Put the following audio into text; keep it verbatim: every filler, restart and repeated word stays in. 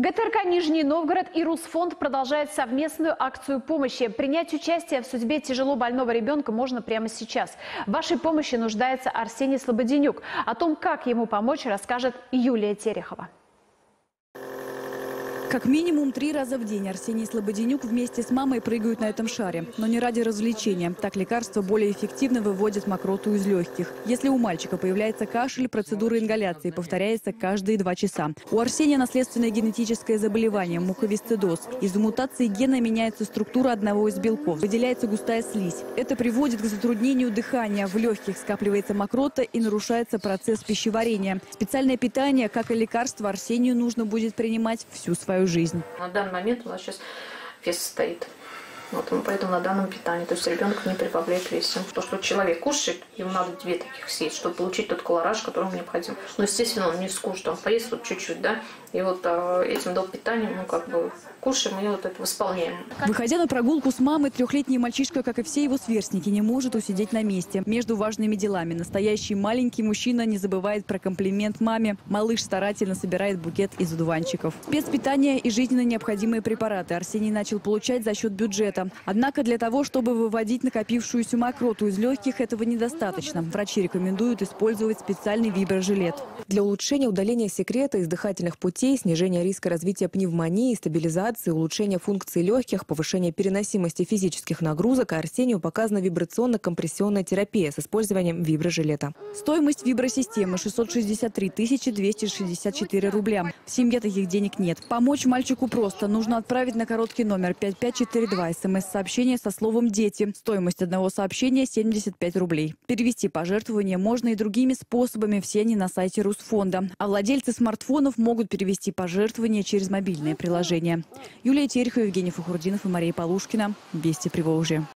ГТРК «Нижний Новгород» и Русфонд продолжают совместную акцию помощи. Принять участие в судьбе тяжело больного ребенка можно прямо сейчас. В вашей помощи нуждается Арсений Слободенюк. О том, как ему помочь, расскажет Юлия Терехова. Как минимум три раза в день Арсений Слободенюк вместе с мамой прыгают на этом шаре. Но не ради развлечения. Так лекарство более эффективно выводит мокроту из легких. Если у мальчика появляется кашель, процедура ингаляции повторяется каждые два часа. У Арсения наследственное генетическое заболевание – муковисцидоз. Из-за мутации гена меняется структура одного из белков. Выделяется густая слизь. Это приводит к затруднению дыхания. В легких скапливается мокрота и нарушается процесс пищеварения. Специальное питание, как и лекарство, Арсению нужно будет принимать всю свою жизнь. На данный момент у нас сейчас вес стоит. Вот, поэтому на данном питании. То есть ребенок не прибавляет весе. То, что человек кушает, ему надо две таких съесть, чтобы получить тот колораж, который ему необходим. Но, естественно, он не скушает, он поест вот чуть-чуть, да. И вот а, этим доп. Питанием, ну, как бы, кушаем и вот это восполняем. Выходя на прогулку с мамой, трехлетний мальчишка, как и все его сверстники, не может усидеть на месте. Между важными делами настоящий маленький мужчина не забывает про комплимент маме. Малыш старательно собирает букет из одуванчиков. Спецпитание и жизненно необходимые препараты Арсений начал получать за счет бюджета. Однако для того, чтобы выводить накопившуюся мокроту из легких, этого недостаточно. Врачи рекомендуют использовать специальный виброжилет. Для улучшения удаления секрета из дыхательных путей, снижения риска развития пневмонии, стабилизации, улучшения функций легких, повышения переносимости физических нагрузок Арсению показана вибрационно-компрессионная терапия с использованием виброжилета. Стоимость вибросистемы – шестьсот шестьдесят три тысячи двести шестьдесят четыре рубля. В семье таких денег нет. Помочь мальчику просто. Нужно отправить на короткий номер пять пять четыре два смс-сообщение со словом «Дети». Стоимость одного сообщения – семьдесят пять рублей. Перевести пожертвования можно и другими способами. Все они на сайте Русфонда. А владельцы смартфонов могут перевести пожертвования через мобильное приложение. Юлия Терехова, Евгений Фухурдинов и Мария Полушкина. Вести Приволжья.